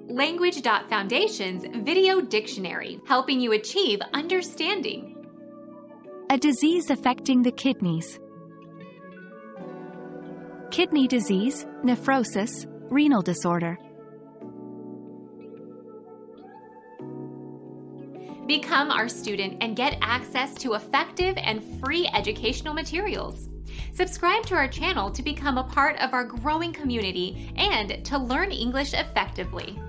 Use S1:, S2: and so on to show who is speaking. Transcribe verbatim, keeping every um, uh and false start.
S1: Language Foundation's Video Dictionary, helping you achieve understanding.
S2: A disease affecting the kidneys. Kidney disease, nephrosis, renal disorder.
S1: Become our student and get access to effective and free educational materials. Subscribe to our channel to become a part of our growing community and to learn English effectively.